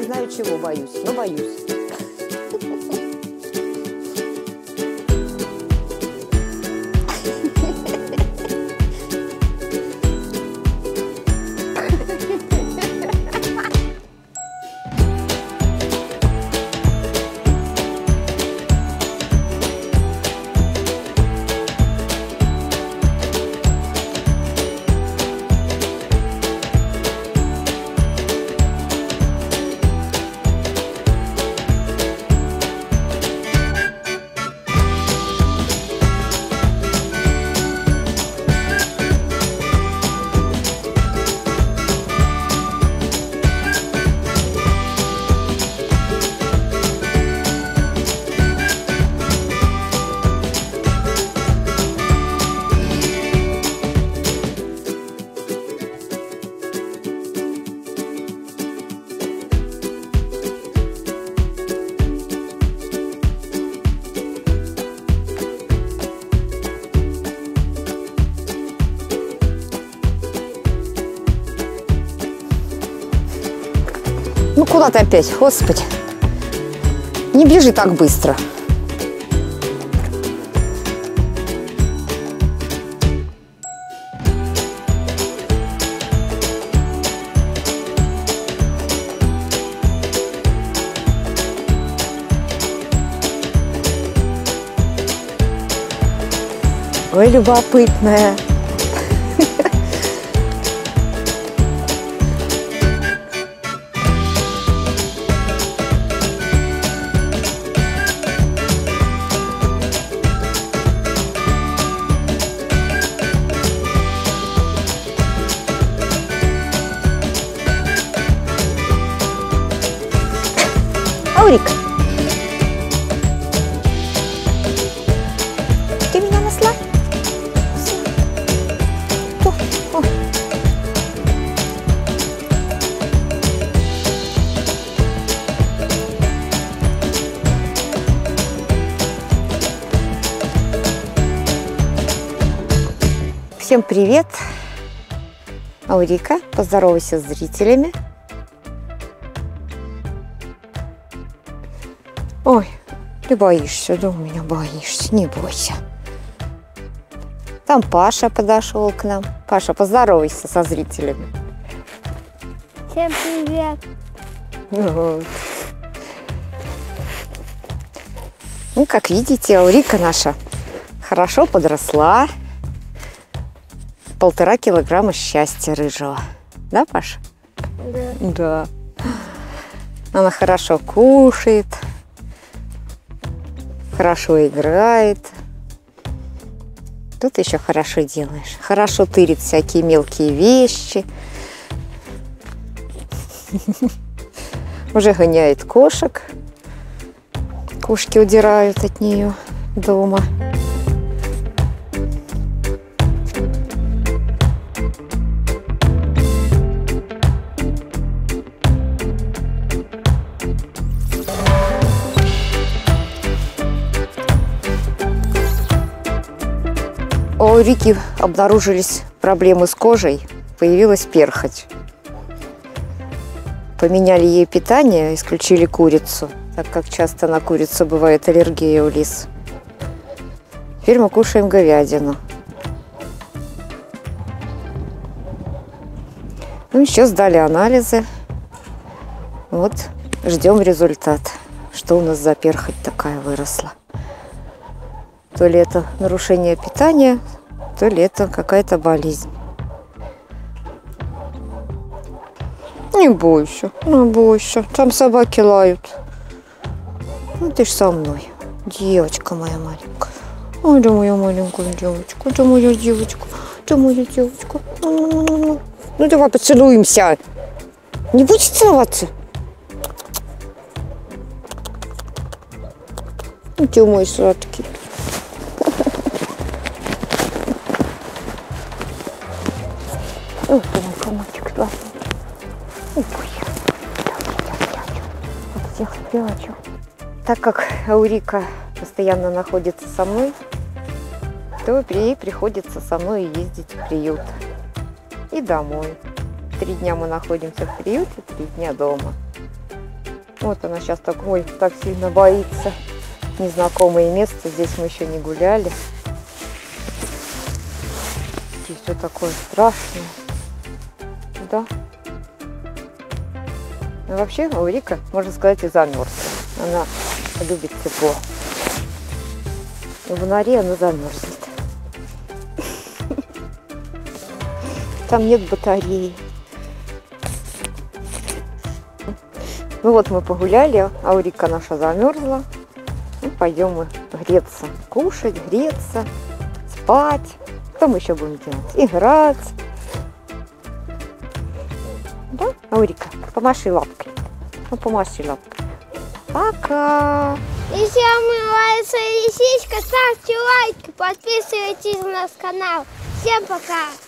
знаю, чего боюсь, но боюсь. Ну куда ты опять, Господи? Не бежи так быстро. Ой, любопытная. Аурика, ты меня насла? О. Всем привет! Аурика, поздоровайся с зрителями. Ой, ты боишься, да у меня боишься, не бойся. Там Паша подошел к нам. Паша, поздоровайся со зрителями. Всем привет. Вот. Ну, как видите, Аурика наша хорошо подросла. 1,5 килограмма счастья рыжего. Да, Паша? Да. Да. Она хорошо кушает. Хорошо играет. Тут еще хорошо делаешь. Хорошо тырит всякие мелкие вещи. Уже гоняет кошек. Кошки удирают от нее дома. У Аурики обнаружились проблемы с кожей, появилась перхоть. Поменяли ей питание, исключили курицу, так как часто на курицу бывает аллергия у лис. Теперь мы кушаем говядину. Ну, еще сдали анализы. Вот, ждем результат, что у нас за перхоть такая выросла. То ли это нарушение питания, то ли это какая-то болезнь. Не бойся, не бойся. Там собаки лают. Ну ты ж со мной, девочка моя маленькая. Ой, да моя маленькая девочка, да моя девочка, да моя девочка. Ну давай поцелуемся. Не будешь целоваться? Ну ты мой сладкий. Ой, ты мой комочек сладкий. Ой, всех спрячу. Так как Аурика постоянно находится со мной, то ей приходится со мной ездить в приют и домой. 3 дня мы находимся в приюте, 3 дня дома. Вот она сейчас так сильно боится. Незнакомое место, здесь мы еще не гуляли. Здесь все такое страшное. Да. Ну, вообще, Аурика, можно сказать, и замерзла. Она любит тепло. В норе она замерзнет. Там нет батареи. Ну вот мы погуляли, Аурика наша замерзла. Ну, пойдем мы греться, кушать, греться, спать. Что мы еще будем делать? Играть. Да, Аурика, помаши лапкой. Ну, помаши лапкой. Пока. Если вам нравится лисичка, ставьте лайки, подписывайтесь на наш канал. Всем пока!